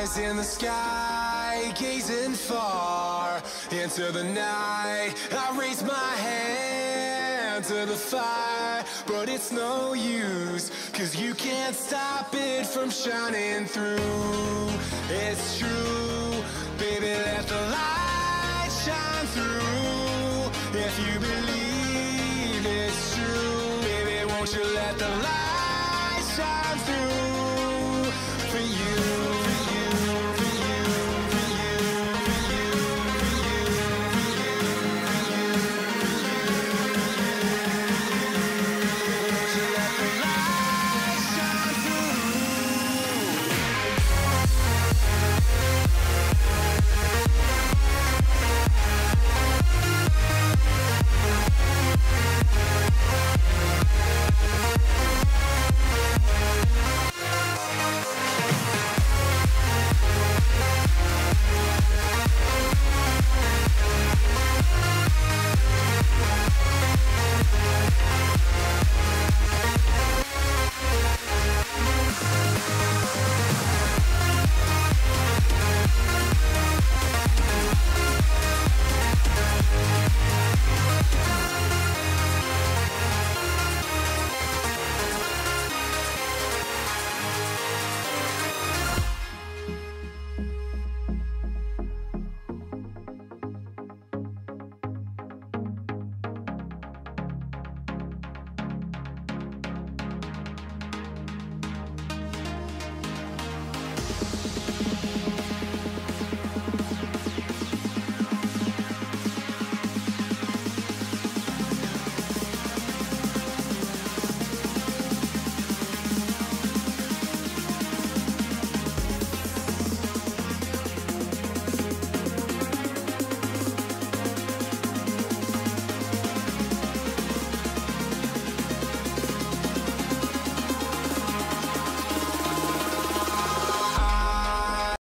in the sky, gazing far into the night. I raise my hand to the fire, but it's no use, 'cause you can't stop it from shining through. It's true.